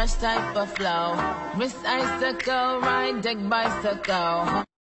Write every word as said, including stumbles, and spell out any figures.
fresh type of flow. Wrist icicle, ride deck bicycle.